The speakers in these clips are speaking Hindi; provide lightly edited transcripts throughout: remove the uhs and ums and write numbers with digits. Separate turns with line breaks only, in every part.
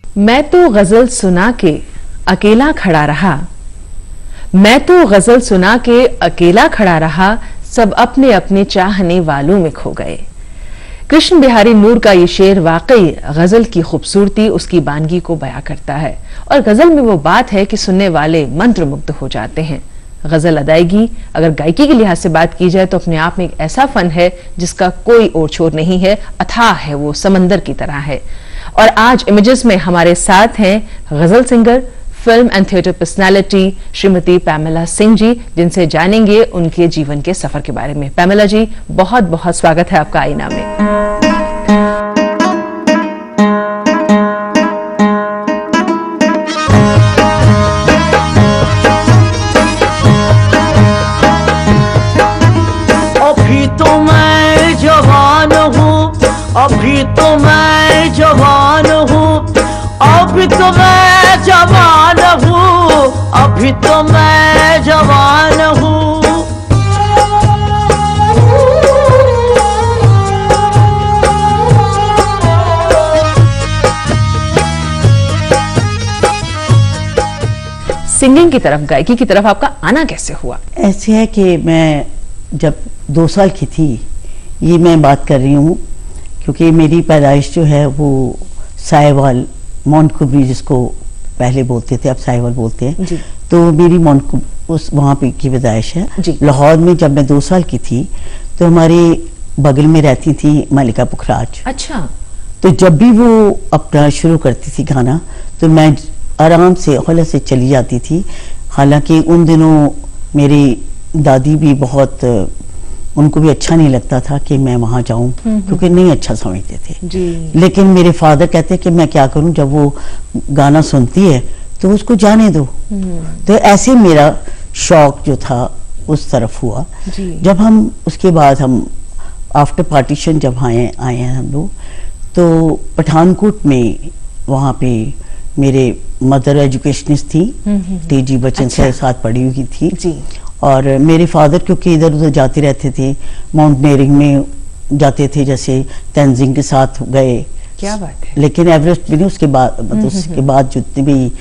मैं तो गजल सुना के अकेला खड़ा रहा, मैं तो गजल सुना के अकेला खड़ा रहा, सब अपने अपने चाहने वालों में खो गए। कृष्ण बिहारी नूर का ये शेर वाकई गजल की खूबसूरती, उसकी बानगी को बयां करता है। और गजल में वो बात है कि सुनने वाले मंत्रमुग्ध हो जाते हैं। गजल अदायगी, अगर गायकी के लिहाज से बात की जाए तो अपने आप में एक ऐसा फन है जिसका कोई ओर छोर नहीं है, अथाह है, वो समंदर की तरह है। और आज इमेजेस में हमारे साथ हैं गजल singer, film and theatre personality Shrimati Pamela Singh ji, जिनसे जानेंगे उनके जीवन के सफर के बारे में। पैमेला जी, बहुत बहुत स्वागत है आपका आईना में।
अभी तो मैं जवान हूँ, अभी तो मैं जवान हूँ, अभी तो मैं जवान हूँ, अभी तो मैं जवान हूँ।
सिंगिंग की तरफ, गायकी की तरफ आपका आना कैसे हुआ?
ऐसे है कि मैं जब 2 साल की थी, ये मैं बात कर रही हूँ, क्योंकि मेरी पैदाइश जो है वो साहिवाल मोंटगोमरी, जिसको पहले बोलते थे अब साहिवाल बोलते हैं, तो मेरी उस वहाँ पे की पैदाइश है लाहौर में। जब मैं 2 साल की थी तो हमारे बगल में रहती थी मलिका पुखराज।
अच्छा।
तो जब भी वो अपना शुरू करती थी गाना तो मैं आराम से हौले से चली जाती थी। हालांकि उन दिनों मेरी दादी भी बहुत, उनको भी अच्छा नहीं लगता था कि मैं वहां जाऊं, क्योंकि नहीं अच्छा समझते थे। लेकिन मेरे फादर कहते कि मैं क्या करूं, जब वो गाना सुनती है तो उसको जाने दो। तो ऐसे मेरा शौक जो था उस तरफ हुआ। जब हम उसके बाद हम आफ्टर पार्टीशन जब आए हैं हम लोग, तो पठानकोट में वहाँ पे मेरे मदर एजुकेशनिस्ट थी, टी.जी. बच्चन से साथ पढ़ी हुई थी। और मेरे फादर क्योंकि इधर उधर जाते रहते थे, माउंटेनियरिंग में जाते थे, जैसे तेंजिंग के साथ गए।
क्या बात है।
लेकिन एवरेस्ट भी नहीं, उसके बाद मतलब उसके बाद जितने भी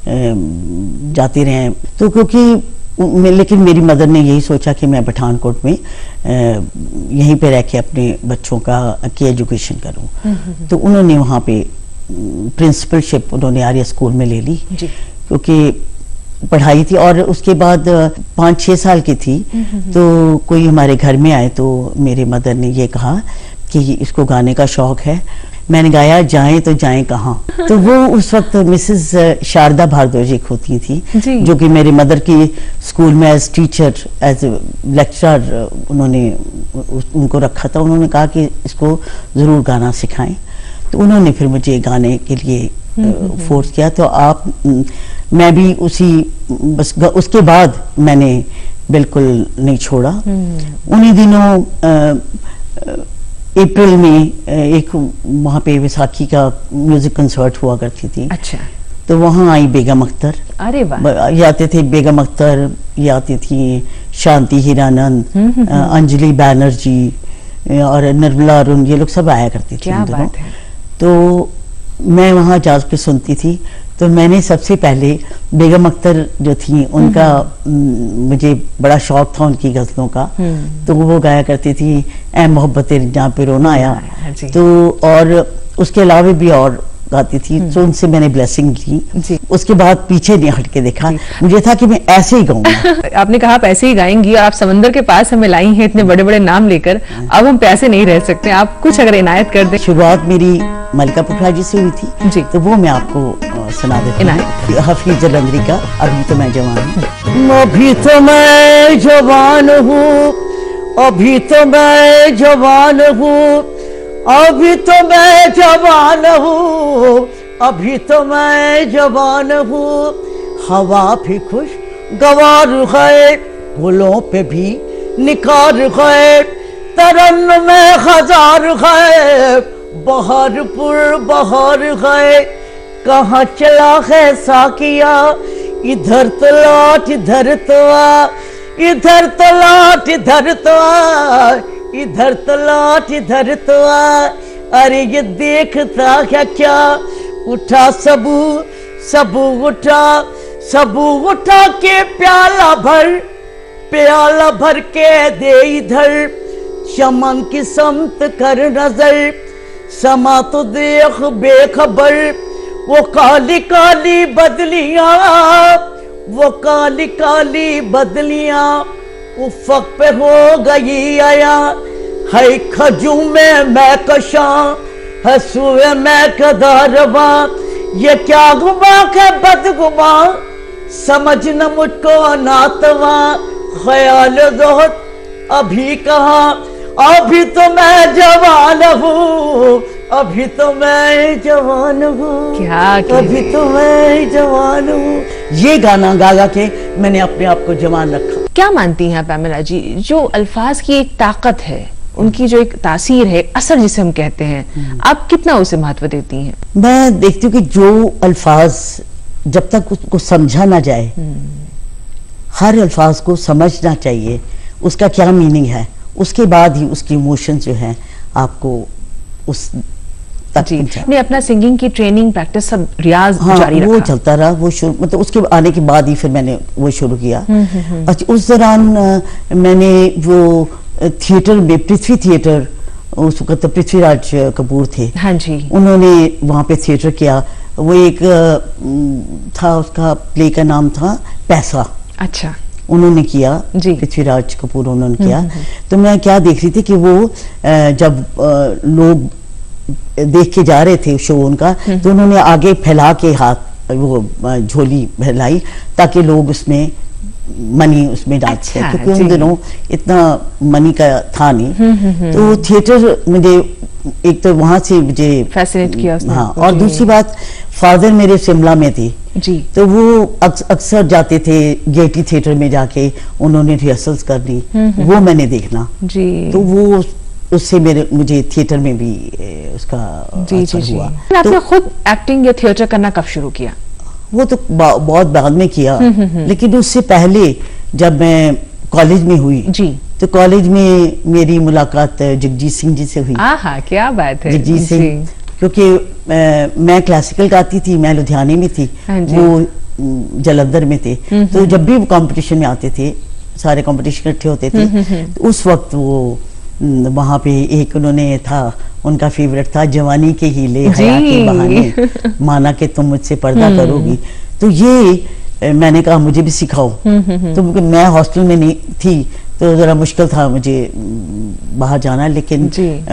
जाते रहे। तो क्योंकि लेकिन मेरी मदर ने यही सोचा कि मैं पठानकोट में यहीं पे रह के अपने बच्चों की एजुकेशन करूं। तो उन्होंने वहाँ पे प्रिंसिपलशिप उन्होंने आर्य स्कूल में ले ली, क्योंकि पढ़ाई थी। और उसके बाद 5-6 साल की थी तो कोई हमारे घर में आए, तो मेरे मदर ने ये कहा कि इसको गाने का शौक है। मैंने गाया जाएं तो जाएं कहाँ। तो वो उस वक्त मिसेस शारदा भारद्वाज एक होती थी, जो कि मेरे मदर की स्कूल में एज टीचर, एज लेक्चरर उन्होंने उनको रखा था। उन्होंने कहा कि इसको ज़रूर गाना सिखाएं। तो उन्होंने फिर मुझे गाने के लिए फोर्स किया। तो मैं भी बस उसके बाद मैंने बिल्कुल नहीं छोड़ा। उन्हीं दिनों अप्रैल में एक वहाँ पे विसाखी का म्यूजिक कंसर्ट हुआ करती थी। अच्छा। तो वहाँ आई बेगम अख्तर। अरे वाह। ये आते थे बेगम अख्तर, ये आती थी शांति हीरानंद, अंजलि बैनर्जी और निर्मला अरुण, ये लोग सब आया करती थी। क्या बात है। तो मैं वहाँ जा के सुनती थी। तो मैंने सबसे पहले बेगम अख्तर जो थी उनका मुझे बड़ा शौक था उनकी गजलों का। तो वो गाया करती थी ऐ मोहब्बत जहाँ पे रोना आया। तो और उसके अलावा भी और गाती थी। तो उनसे मैंने ब्लेसिंग ली। उसके बाद पीछे नहीं हट के देखा, मुझे था कि मैं ऐसे ही गाऊंगा।
आपने कहा आप ऐसे ही गाएंगी और आप समंदर के पास हमें लाई हैं इतने बड़े बड़े नाम लेकर। अब हम पैसे नहीं रह सकते, आप कुछ अगर इनायत कर दें।
शुरुआत मेरी मलिका पुखराज जी से हुई थी, तो वो मैं आपको सुना देती हूँ। हफीज जलंधरी का अभी तो मैं जवान हूँ। अभी तो मैं जवान हूँ, अभी तो मैं जवान हूँ, अभी तो मैं जवान हूँ, अभी तो मैं जवान हूँ। हवा भी खुश गवार है, गुलों पे भी निखार है, तरन में हजार है, बहारपुर बहार है। कहाँ चला है साकिया, इधर तो लौट इधर तो आ, इधर तो लौट इधर तो आ, इधर तो लौट इधर तो आ। अरे ये देखता क्या क्या उठा सबू सबू उठा, सबू उठा के प्याला भर के दे इधर, शमन की समत कर नजर, समा तो देख बेखबर, वो काली काली बदलियां, वो काली काली बदलियां उफक पे हो गई आया, है खजू में मैं कशा, है सुए मैं कदारवा, ये क्या गुमा के बदगुमा, समझ न मुझको नातवा, ख्याल दोहत अभी कहा, अभी तो मैं जवान हूँ, अभी तो मैं जवान हूँ,
क्या
अभी तो मैं जवान हूँ। ये गाना गा गा के मैंने अपने आप को जवान रखा।
क्या मानती हैं पैमेला जी, जो अल्फाज की एक ताकत है, उनकी जो एक तासीर है, असर जिसे हम कहते हैं, आप कितना उसे महत्व देती हैं?
मैं देखती हूँ कि जो अल्फाज जब तक उसको समझा ना जाए, हर अल्फाज को समझना चाहिए, उसका क्या मीनिंग है, उसके बाद ही उसकी इमोशन जो है आपको उस तक
आपने अपना सिंगिंग की ट्रेनिंग प्रैक्टिस सब रियाज जारी रखा?
वो चलता रहा, वो शुरू मतलब उसके आने के बाद ही फिर मैंने वो शुरू किया। अच्छा, उस दौरान मैंने वो थिएटर में, पृथ्वी थिएटर, उस वक्त पृथ्वीराज कपूर थे,
हाँ जी,
उन्होंने वहाँ पे थिएटर किया। वो एक था, उसका प्ले का नाम था पैसा।
अच्छा,
उन्होंने किया,
पृथ्वीराज
कपूर उन्होंने किया। तो मैं क्या देख रही थी कि वो जब लोग देख के जा रहे थे शो उनका, तो उन्होंने आगे फैला के हाथ वो झोली फैलाई ताकि लोग उसमें मनी उसमें डाल सके।
अच्छा,
क्योंकि उन दिनों इतना मनी का था नहीं। तो थिएटर मुझे एक तो वहां से मुझे
फैसिनेट किया उसने।
हाँ, और दूसरी बात, फादर मेरे शिमला में थे
जी,
तो वो अक्सर जाते थे गेटी थिएटर में, जाके उन्होंने रिहर्सल्स करनी, वो मैंने देखना जी। तो वो उससे मुझे थिएटर में भी उसका असर हुआ।
आपने खुद एक्टिंग या थिएटर करना कब शुरू किया?
वो तो बहुत बाद में किया, लेकिन उससे पहले जब मैं कॉलेज में हुई जी, तो कॉलेज में मेरी मुलाकात जगजीत सिंह जी से हुई।
आहा, क्या बात है।
जगजीत सिंह, क्योंकि मैं क्लासिकल गाती थी, मैं लुधियाने में थी, वो जलंधर में थे। तो जब भी वो कंपटीशन में आते थे, सारे कंपटीशन इकट्ठे होते थे, तो उस वक्त वो वहां पे एक उन्होंने था, उनका फेवरेट था, जवानी के हीले हया के बहाने, माना कि तुम मुझसे पर्दा करोगी। तो ये मैंने कहा मुझे भी सिखाओ। तो मैं हॉस्टल में नहीं थी, तो जरा मुश्किल था मुझे बाहर जाना, लेकिन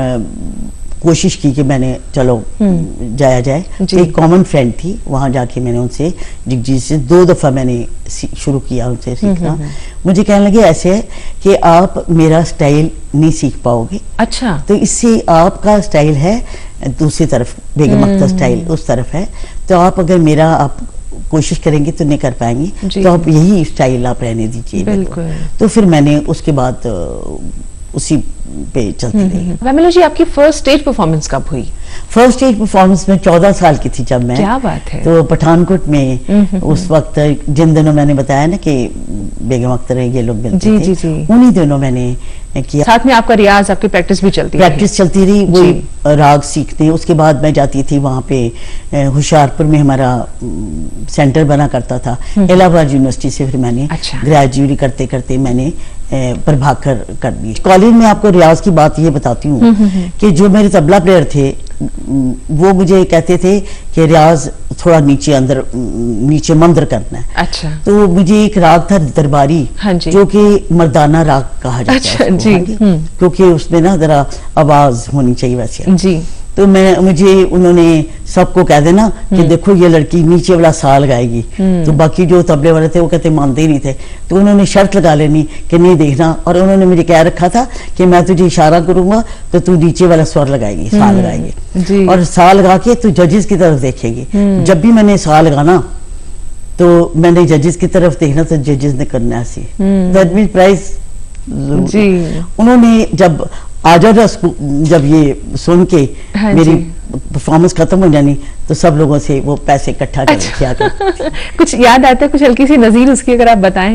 कोशिश की कि मैंने चलो जाया जाए। एक कॉमन फ्रेंड थी, वहां जाके मैंने उनसे, जगजीत से 2 दफा मैंने शुरू किया उनसे सीखना। मुझे कहने लगे ऐसे है कि आप मेरा स्टाइल नहीं सीख पाओगे। अच्छा, तो इससे आपका स्टाइल है दूसरी तरफ, बेगम अख्तर स्टाइल उस तरफ है, तो आप अगर मेरा आप कोशिश करेंगे तो नहीं कर पाएंगे, तो आप यही स्टाइल आप रहने दीजिए। तो फिर मैंने उसके बाद उसी पे चलती रही।
पैमेला जी, आपकी फर्स्ट स्टेज परफॉर्मेंस कब हुई?
फर्स्ट स्टेज परफॉर्मेंस में 14 साल की थी जब मैं।
क्या बात है।
तो पठानकोट में उस वक्त, जिन दिनों मैंने बताया ना कि बेगम अख्तर ये लोग मिलते थे, उन्हीं दिनों मैंने किया।
साथ में आपका रियाज, आपकी प्रैक्टिस भी चलती
रही, वही राग सीखते। उसके बाद मैं जाती थी वहाँ पे होशियारपुर में हमारा सेंटर बना करता था, इलाहाबाद यूनिवर्सिटी से फिर मैंने ग्रेजुएट करते करते मैंने प्रभाकर कर दी। कॉलेज में आपको रियाज की बात ये बताती हूँ कि जो मेरे तबला प्लेयर थे वो मुझे कहते थे कि रियाज थोड़ा नीचे अंदर नीचे मंदर करना है। अच्छा, तो मुझे एक राग था दरबारी, जो कि मर्दाना राग कहा जाता है जी, क्योंकि उसमें ना जरा आवाज होनी चाहिए वैसे जी। तो मुझे उन्होंने सबको कह देना कि देखो ये लड़की नीचे वाला साल गाएगी, तो बाकी जो तबले वाले थे वो कहते मानते ही नहीं थे, तो उन्होंने शर्त लगा लेनी कि नहीं देखना, और उन्होंने मुझे कह रखा था कि मैं तुझे इशारा करूंगा तो तू नीचे वाला स्वर लगाएगी, साल लगाएगी, और साल गा के तू जजेस की तरफ देखेगी। जब भी मैंने साल गाना तो मैंने जजेस की तरफ देखना, तो जजेस ने करना ऐसे, दैट मींस प्राइज जी। उन्होंने जब आजा जब ये सुन के मेरी परफॉर्मेंस खत्म हो जानी, तो सब लोगों से वो पैसे इकट्ठा किया करते।
कुछ याद आता है, कुछ हल्की सी नजीर उसकी अगर आप बताएं?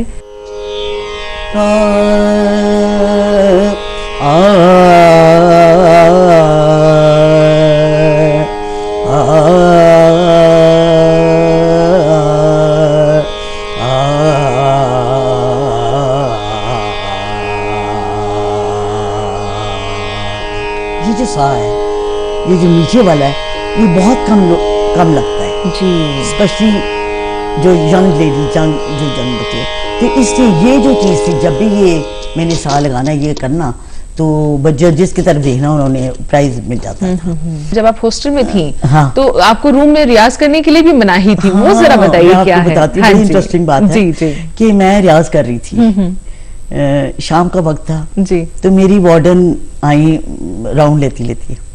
ये जो नीचे वाला है ये बहुत कम लगता है
जी,
स्पेशली जो यंग लेडी जो यंग बच्चे। तो इसलिए ये जो चीज़ थी, जब भी ये मैंने सा लगाना ये करना तो जजेस की तरफ देखना, उन्होंने प्राइज मिल जाता था।
जब आप हॉस्टल में थी
हाँ,
तो आपको रूम में रियाज करने के लिए भी मनाही थी, वो जरा बताइए क्या है।
हाँ, बड़ी इंटरेस्टिंग बात है
जी जी
कि मैं रियाज कर रही थी, शाम का वक्त था
जी,
तो मेरी वार्डन आई राउंड लेती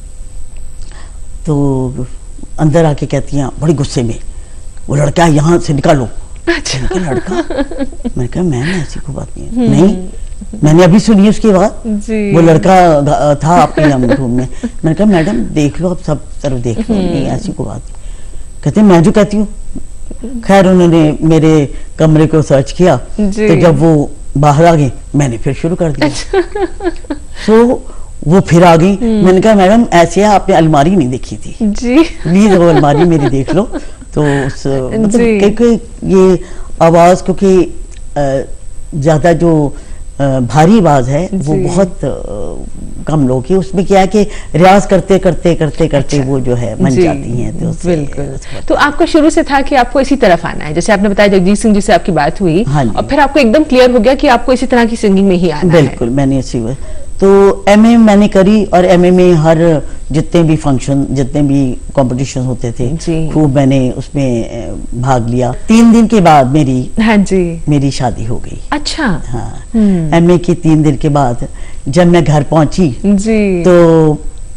तो अंदर आके कहती हैं बड़ी गुस्से में, वो लड़का यहाँ से निकालो। अच्छा। लड़का, मैंने कहा मैम ऐसी कोई बात नहीं है। नहीं, मैंने अभी सुनी उसकी बात, वो लड़का था अपने रूम में। मैंने कहा मैडम देख लो, आप सब तरफ देख लो, नहीं ऐसी कोई बात नहीं। कहते मैं जो कहती हूँ। खैर उन्होंने मेरे कमरे को सर्च किया, तो जब वो बाहर आ गई मैंने फिर शुरू कर दिया। सो वो फिर आ गई। मैंने कहा मैडम ऐसे आपने अलमारी नहीं देखी थी जी, प्लीज वो अलमारी मेरी देख लो। तो उस मतलब क्योंकि ये आवाज, क्योंकि ज्यादा जो भारी आवाज है वो बहुत कम लोग की, उसमें क्या है कि रियाज करते करते करते करते वो जो है बन जाती हैं। तो
बिल्कुल। तो आपको शुरू से था कि आपको इसी तरफ आना है, जैसे आपने बताया जगजीत सिंह जी से आपकी बात हुई, और फिर आपको एकदम क्लियर हो गया कि आपको इसी तरह की सिंगिंग में ही आना है।
बिल्कुल, मैंने इसी तो एमए मैंने करी, और एमए में हर जितने भी फंक्शन, जितने भी कंपटीशन होते थे खूब मैंने उसमें भाग लिया। 3 दिन के बाद मेरी शादी हो गई।
अच्छा।
हाँ, एमए के 3 दिन के बाद जब मैं घर पहुंची जी, तो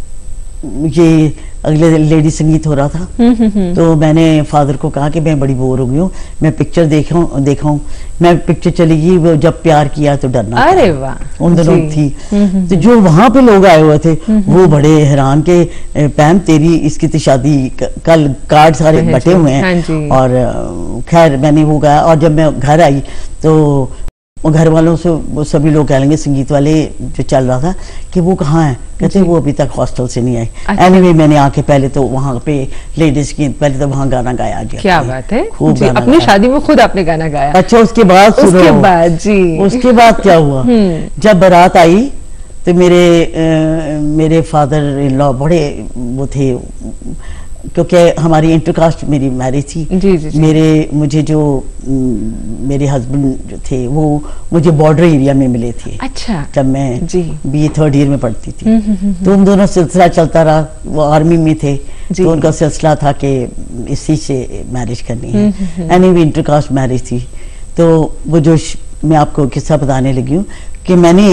ये अगले लेडी संगीत हो रहा था। तो मैंने फादर को कहा कि मैं बड़ी बोर हो गई हूँ, मैं पिक्चर देखा हूँ। मैं पिक्चर चली गई, वो जब प्यार किया तो डरना।
अरे वाह,
उन दिनों थी। तो जो वहां पे लोग आए हुए थे वो बड़े हैरान के पैम तेरी इसकी तो शादी कल, कार्ड सारे बटे हुए हैं। और खैर मैंने वो गाया, और जब मैं घर आई तो घर वालों से वो सभी लोग कह लेंगे, संगीत वाले जो चल रहा था, कि वो कहाँ है। कहते वो अभी तक हॉस्टल से नहीं आई। एनीवे मैंने आके पहले तो वहाँ पे लेडीज की पहले तो वहाँ गाना गाया।
क्या बात है,
खूब गाना
अपनी शादी में खुद आपने गाना गाया।
अच्छा, उसके बाद उसके बाद क्या हुआ, जब बारात आई तो मेरे फादर इन लॉ बड़े वो थे, क्योंकि हमारी इंटरकास्ट मेरी मैरिज थी। जी। मुझे जो मेरे हस्बैंड जो थे वो मुझे बॉर्डर एरिया में मिले थे।
अच्छा।
जब मैं बीए 3rd ईयर में पढ़ती थी। तो उन दोनों सिलसिला चलता रहा, वो आर्मी में थे तो उनका सिलसिला था कि इसी से मैरिज करनी है। एनीवे इंटरकास्ट मैरिज थी। तो वो जो मैं आपको किस्सा बताने लगी हूँ कि मैंने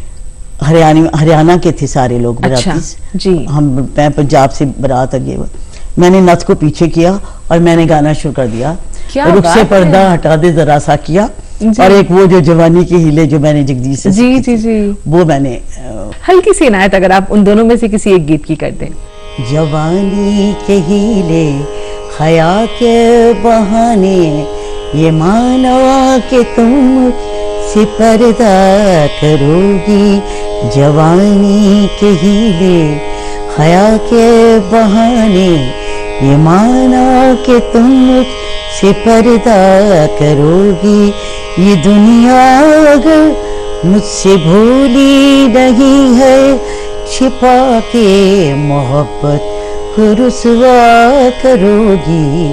हरियाणा के थे सारे लोग बराती जी, मैं पंजाब से बारात गए। मैंने नथ को पीछे किया और मैंने गाना शुरू कर दिया, रुख से पर्दा हटा दे जरा सा किया। और एक वो जो जवानी की हिले जो मैंने जगदीश से
जी
वो मैंने
हल्की सी इनायत अगर आप उन दोनों में से किसी एक गीत की कर दें।
जवानी के हिले हया के बहाने ये माना कि तुम से पर्दा करोगी। जवानी के हिले हया के बहाने ये माना कि तुम से पर्दा करोगी। ये दुनिया अगर मुझसे भूली नहीं है, छिपा के मोहब्बत को रुसवा करोगी।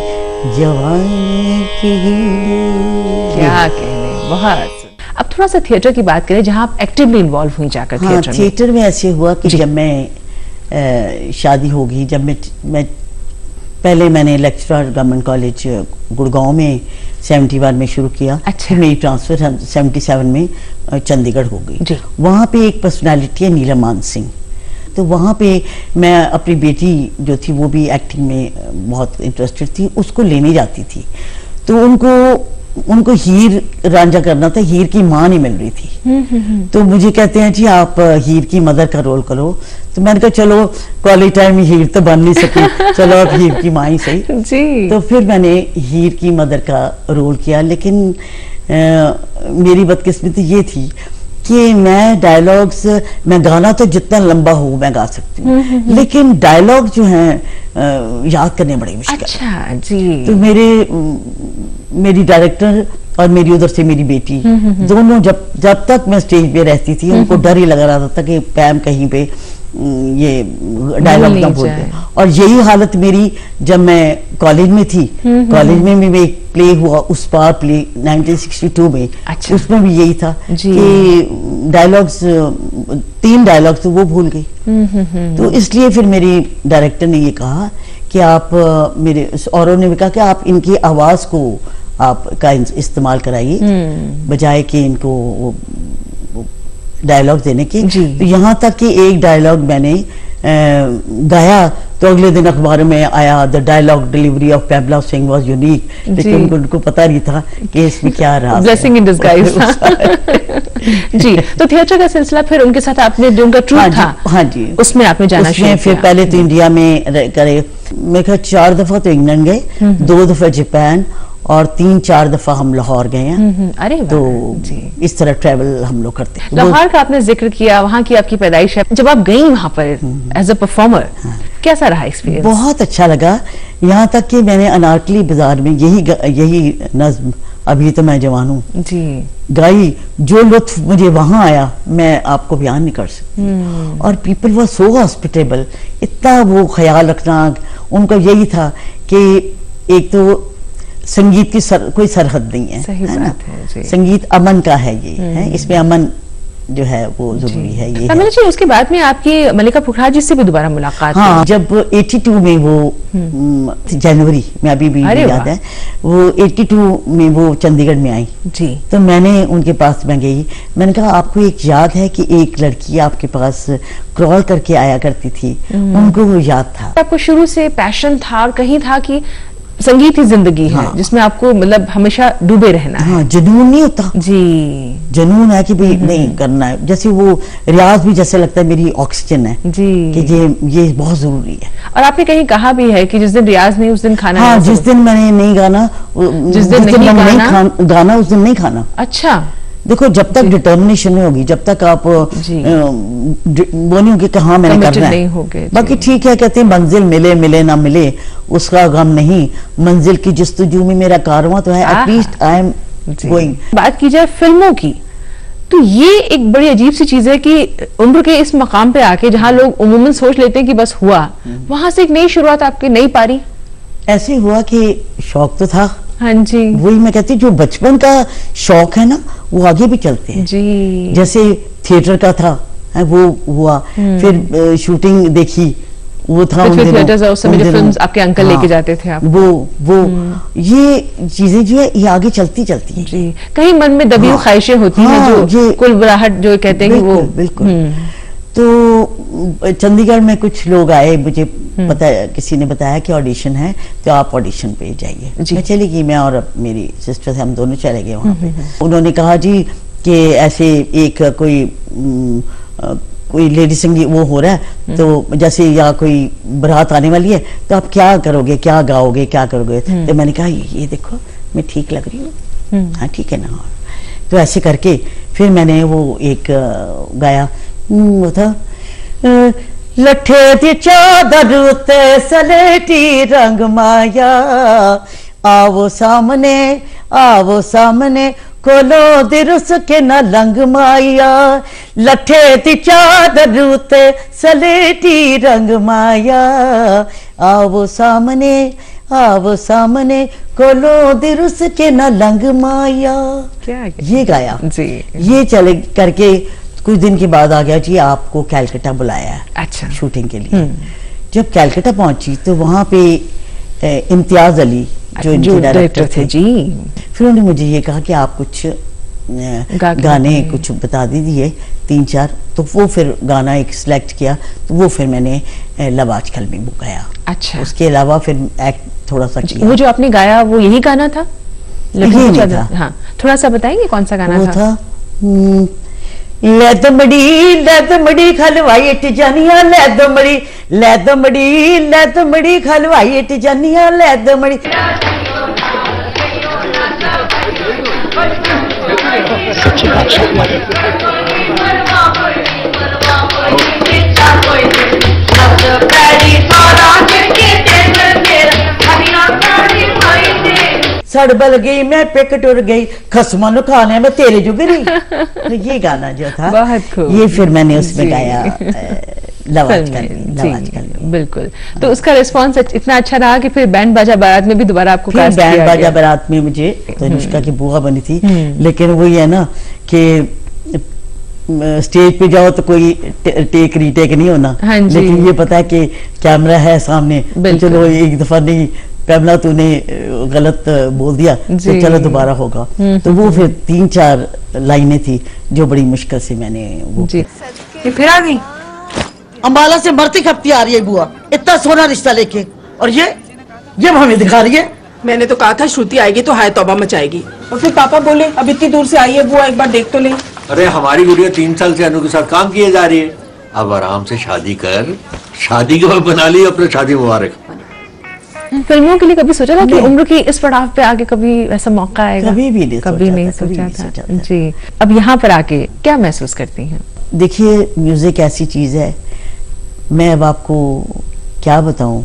जवानी के लिए
क्या कहने, बहुत। अब थोड़ा सा थिएटर की बात करें, जहां आप एक्टिवली इन्वॉल्व हुई जाकर।
हाँ, थिएटर में ऐसे हुआ कि जब मैं शादी हो गई, जब मैं पहले मैंने लेक्चरर गवर्नमेंट कॉलेज गुड़गांव में 71 में शुरू किया।
अच्छा।
मेरी ट्रांसफर 77 में चंडीगढ़ हो गई। वहाँ पे एक पर्सनालिटी है नीलम मान सिंह, तो वहाँ पे मैं अपनी बेटी जो थी वो भी एक्टिंग में बहुत इंटरेस्टेड थी, उसको लेने जाती थी। तो उनको हीर रांझा करना था, हीर की माँ नहीं मिल रही थी। तो मुझे कहते हैं जी आप हीर की मदर का रोल करो। तो मैंने कहा चलो कॉलेज टाइम में हीर तो बन नहीं सकी, चलो आप हीर की माँ ही सही जी। तो फिर मैंने हीर की मदर का रोल किया। लेकिन मेरी बदकिस्मती ये थी कि मैं डायलॉग्स, मैं गाना तो जितना लंबा हो मैं गा सकती हूँ, लेकिन डायलॉग जो हैं याद करने बड़े मुश्किल।
अच्छा जी।
तो मेरी डायरेक्टर और मेरी उधर से मेरी बेटी दोनों जब तक मैं स्टेज पे रहती थी उनको डर ही लगा रहा था कि पैम कहीं पे ये डायलॉग ना भूल जाए। और यही हालत मेरी जब मैं कॉलेज में थी, कॉलेज में भी एक प्ले हुआ, उस पार प्ले 1962 में।
अच्छा।
उसमें भी यही था कि डायलॉग्स 3 डायलॉग्स तो वो भूल गई। तो इसलिए फिर मेरी डायरेक्टर ने ये कहा कि आप मेरे औरों ने भी कहा कि आप इनकी आवाज को आप का इस्तेमाल कराइए बजाय कि इनको डायलॉग देने की। तो यहाँ तक कि एक डायलॉग मैंने गाया तो अगले दिन अखबार में आया, the dialogue delivery of Pamela Singh was unique, लेकिन उनको पता नहीं था कि इसमें क्या रहा।
Blessing in disguise. जी, तो थिएटर का सिलसिला फिर उनके साथ आपने जो उनका ट्रूप था, हाँ जी, उसमें आपने जाना शुरू किया।
फिर पहले तो इंडिया में करे, मैं 4 दफा तो इंग्लैंड गए, 2 दफा जापान और 3-4 दफा हम लाहौर गए हैं।
अरे
तो इस तरह ट्रैवल हम लोग करते हैं।
लाहौर का आपने जिक्र किया, वहाँ की आपकी पैदाइश है, जब आप गई वहाँ पर एज अ परफॉर्मर, कैसा रहा एक्सपीरियंस?
बहुत अच्छा लगा, यहाँ तक कि मैंने अनारकली बाजार में यही नज्म अभी तो मैं जवान हूँ जी गाई। जो लुत्फ मुझे वहां आया मैं आपको बयान नहीं कर सकती। और पीपल वर सो हॉस्पिटेबल, इतना वो ख्याल रखना उनका यही था कि एक तो संगीत की कोई सरहद नहीं है,
सही
है
बात
ना?
है जी।
संगीत अमन का है, ये है, इसमें अमन जो है वो जरूरी है। ये
है। जी, उसके बाद में आपकी मल्लिका पुखराज जी से भी दोबारा मुलाकात
हाँ, जब 82 में वो जनवरी में अभी भी याद है, वो 82 में वो चंडीगढ़ में आई जी। तो मैंने उनके पास में गई, मैंने कहा आपको एक याद है कि एक लड़की आपके पास क्रॉल करके आया करती थी? उनको वो याद था।
आपको शुरू से पैशन था और कहीं था कि संगीत ही जिंदगी है, जिसमें आपको मतलब हमेशा डूबे रहना है?
जुनून नहीं होता
जी,
जुनून है कि भाई नहीं करना है। जैसे वो रियाज भी जैसे लगता है मेरी ऑक्सीजन है जी, कि ये बहुत जरूरी है।
और आपने कहीं कहा भी है कि जिस दिन रियाज नहीं उस दिन खाना।
हाँ, जिस दिन मैंने नहीं गाना,
जिस दिन नहीं
गाना उस दिन नहीं खाना।
अच्छा,
देखो जब तक डिटर्मिनेशन नहीं होगी, जब तक आप वो नहीं होगी कि हाँ मैंने करना है, बाकी ठीक है, कहते हैं मंजिल मिले मिले ना मिले उसका गम नहीं, मंजिल की जस्तजू में मेरा कारवां तो है, एटलीस्ट आई एम गोइंग।
बात की जाए फिल्मों की, तो ये एक बड़ी अजीब सी चीज है कि उम्र के इस मकाम पे आके जहाँ लोग उम्मूमन सोच लेते हैं कि बस हुआ, वहां से एक नई शुरुआत आपकी नई पारी।
ऐसे हुआ कि शौक तो था,
हाँ जी,
वही मैं कहती हूँ, जो बचपन का शौक है ना वो आगे भी चलते हैं
जी।
जैसे थिएटर का था वो हुआ, फिर शूटिंग देखी, वो था उन
फिल्म्स आपके अंकल लेके जाते थे आप,
वो ये चीजें जो है ये आगे चलती हैं
जी। कहीं मन में दबी ख्वाहिशें होती हैं जो कुलबराहट जो कहते हैं कि वो
बिल्कुल। तो चंडीगढ़ में कुछ लोग आए, मुझे पता है, किसी ने बताया कि ऑडिशन है तो आप ऑडिशन पे जाइए। मैं चली गई, मैं और मेरी सिस्टर से हम दोनों चले गए वहाँ पे। उन्होंने कहा जी कि ऐसे एक कोई लेडी संगीत वो हो रहा है, तो जैसे या कोई बारात आने वाली है तो आप क्या करोगे, क्या गाओगे, क्या करोगे? तो मैंने कहा ये देखो मैं ठीक लग रही हूँ, हाँ ठीक है ना। तो ऐसे करके फिर मैंने वो एक गाया, वो था लठे दी चादर उते सलेटी रंग माया, आवो सामने खोलो दिरुस के न लंग माया, लठे दी चादर उते सलेटी रंग माया, आवो सामने खोलो दिरुस के न लंग माया।
क्या
ये गाया
जी। ये
चले करके कुछ दिन के बाद आ गया जी आपको कैलकाटा बुलाया है,
अच्छा,
शूटिंग के लिए। जब कैलकाटा पहुंची तो वहां पे इम्तियाज अली जो डायरेक्टर थे जी, फिर उन्होंने मुझे ये कहा कि आप कुछ गाने कुछ बता दीजिए 3-4, तो वो फिर गाना एक सिलेक्ट किया, तो वो फिर मैंने लव आजकल में वो गाया।
अच्छा,
उसके अलावा फिर एक्ट थोड़ा सा किया।
वो जो आपने गाया वो यही गाना था? हाँ, थोड़ा सा बताएंगे कौन सा गाना था?
लैदमड़ी खलवाई ट जानिया, लैदमड़ी खलवाई ट जानिया, लैदमड़ी। सच्ची सड़ बल गई मैं पिक टुर गई खसमा नु खाने में तेरे जो गिरी। तो ये गाना जो था
बहुत खूब।
ये फिर मैंने उसमें गाया लवाज कर
बिल्कुल। तो उसका रिस्पांस इतना अच्छा रहा कि फिर बैंड बाजा बारात में भी दोबारा आपको कास्ट किया
बैंड
गया।
बाजा बारात में मुझे तो अनुष्का की बुआ बनी थी, लेकिन वही है ना कि स्टेज पे जाओ तो कोई टेक रीटेक नहीं होना।
हाँ जी।
लेकिन ये पता है कि कैमरा है सामने, तो चलो एक दफा नहीं पैमला तूने गलत बोल दिया तो चलो दोबारा होगा। तो वो फिर 3-4 लाइनें थी जो बड़ी मुश्किल से मैंने वो
जी।
ये फिर आ गई
अम्बाला से मरती खपती आ रही है बुआ, इतना सोना रिश्ता लेके, और ये हमें दिखा रही है।
मैंने तो कहा था श्रुति आएगी तो हाय तौबा मचाएगी, और फिर पापा बोले अब इतनी दूर से आई है बुआ, एक बार देख तो ले।
अरे हमारी गुड़िया 3 साल से अनु के साथ काम किए जा रही है, अब आराम से शादी कर, शादी के बाद बना ली अपने शादी मुबारक।
फिल्मों के लिए कभी सोचा था कि उम्र की इस पड़ाव पे आके कभी ऐसा मौका आएगा?
कभी भी नहीं,
कभी नहीं सोचा था जी। अब यहाँ पर आके क्या महसूस करती हैं?
देखिए म्यूजिक ऐसी चीज है, मैं अब आपको क्या बताऊं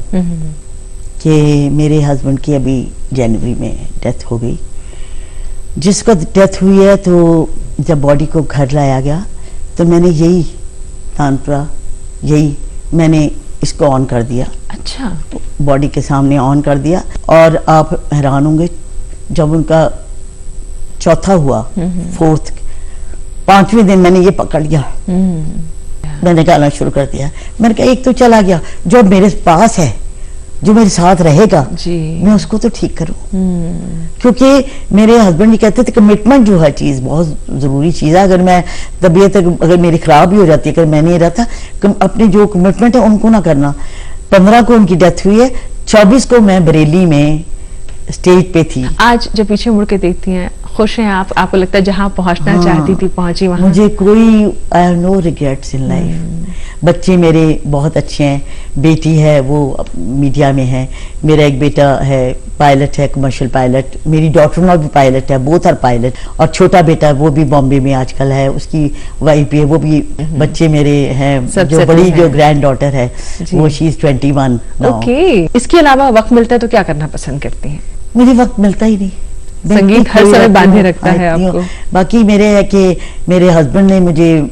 कि मेरे हस्बैंड की अभी जनवरी में डेथ हो गई। जिस वक्त डेथ हुई है तो जब बॉडी को घर लाया गया तो मैंने यही तानपुरा यही मैंने इसको ऑन कर दिया।
अच्छा।
बॉडी के सामने ऑन कर दिया, और आप हैरान होंगे जब उनका चौथा हुआ 4th 5वें दिन मैंने ये पकड़ लिया, मैंने गाना शुरू कर दिया। मैंने कहा एक तो चला गया, जो मेरे पास है जो मेरे साथ रहेगा
जी।
मैं उसको तो ठीक करूं। क्योंकि मेरे हस्बैंड जी कहते थे कमिटमेंट जो है चीज बहुत जरूरी चीज है। अगर मैं तबीयत अगर मेरी खराब भी हो जाती है, अगर मैं नहीं रहता, अपने जो कमिटमेंट है उनको ना करना। 15 को उनकी डेथ हुई है, 24 को मैं बरेली में स्टेज पे थी।
आज जब पीछे मुड़ के देखती हैं खुश हैं आप? आपको लगता है जहां पहुंचना चाहती थी पहुंची वहां?
मुझे कोई I have no regrets in life. बच्चे मेरे बहुत अच्छे हैं, बेटी है वो मीडिया में है, मेरा एक बेटा है पायलट है, कमर्शियल पायलट, मेरी डॉटर इन लॉ भी पायलट है, बोथ आर पायलट, और छोटा बेटा वो भी बॉम्बे में आजकल है, उसकी वाइफ भी है, वो भी बच्चे मेरे हैं। जो बड़ी जो ग्रैंड डॉटर है वो शी इज 21 नाउ।
ओके। इसके अलावा वक्त मिलता है तो क्या करना पसंद करती हैं?
मुझे वक्त मिलता ही नहीं,
संगीत हर समय बांधे रखता है आपको।
बाकी मेरे है कि मेरे हस्बैंड ने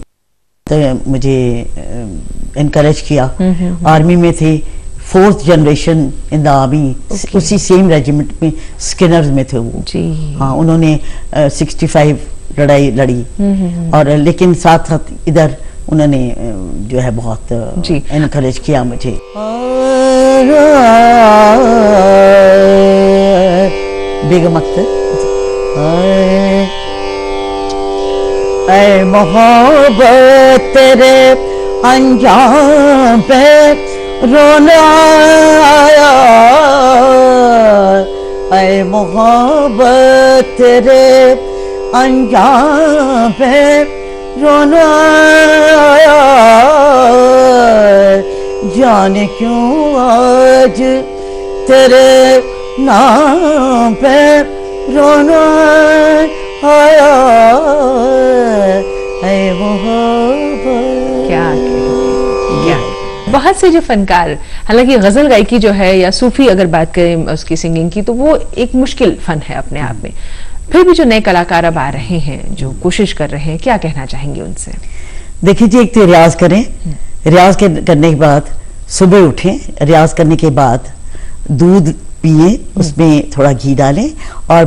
मुझे इनकरेज किया। आर्मी में थे, 4th generation in the army, उसी सेम रेजिमेंट में स्किनर्स में थे वो जी। हाँ, उन्होंने 65 लड़ाई लड़ी, और लेकिन साथ साथ इधर उन्होंने जो है बहुत इनकरेज किया मुझे। बेगम अख्तर ऐ मोहब्बत तेरे अंजाम पे रोना आया, ऐ मोहब्बत तेरे अंजाम पे रोना आया, जाने क्यों आज तेरे नाम पे रोना आया, ऐ मोहब्बत।
क्या बहुत से जो फनकार, हालांकि गजल गायकी जो है या सूफी अगर बात करें उसकी सिंगिंग की, तो वो एक मुश्किल फन है अपने आप में। फिर भी जो नए कलाकार अब आ रहे हैं, जो कोशिश कर रहे हैं, क्या कहना चाहेंगे उनसे?
देखिए जी, एक तो रियाज करें, रियाज करने के बाद सुबह उठें, रियाज करने के बाद दूध पिए, उसमें थोड़ा घी डालें, और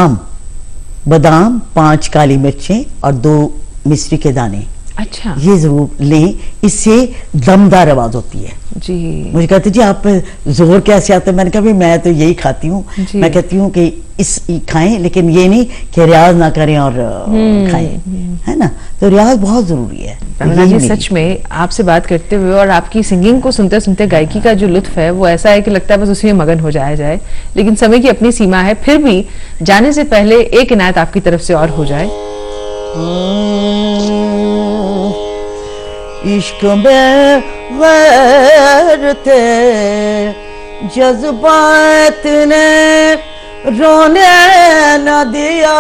बादाम 5 काली मिर्चें और 2 मिश्री के दाने,
अच्छा, ये
जरूर लें, इससे दमदार आवाज होती है जी। मुझे कहते जी आप जोर कैसे आता है? मैंने कहा मैं तो यही खाती हूँ, मैं कहती हूँ कि इस खाएं, लेकिन ये नहीं कि रियाज ना करें और खाएं, है ना। तो रियाज बहुत जरूरी है।
ये सच में आपसे बात करते हुए और आपकी सिंगिंग को सुनते सुनते गायकी का जो लुत्फ है वो ऐसा है कि लगता है बस उसी में मगन हो जाया जाए, लेकिन समय की अपनी सीमा है। फिर भी जाने से पहले एक इनायत आपकी तरफ से और हो जाए।
इश्क में गैरते जज्बात ने रोने न दिया,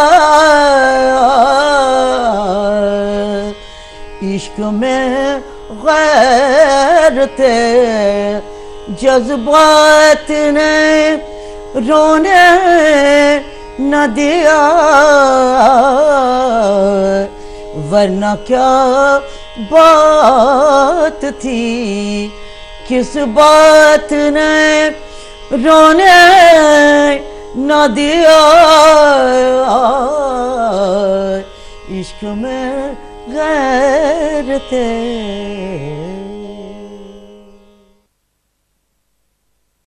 इश्क में गैरते जज्बात ने रोने न दिया, वरना क्या बात थी, किस बात ने रोने न दिया, इश्क में गैर थे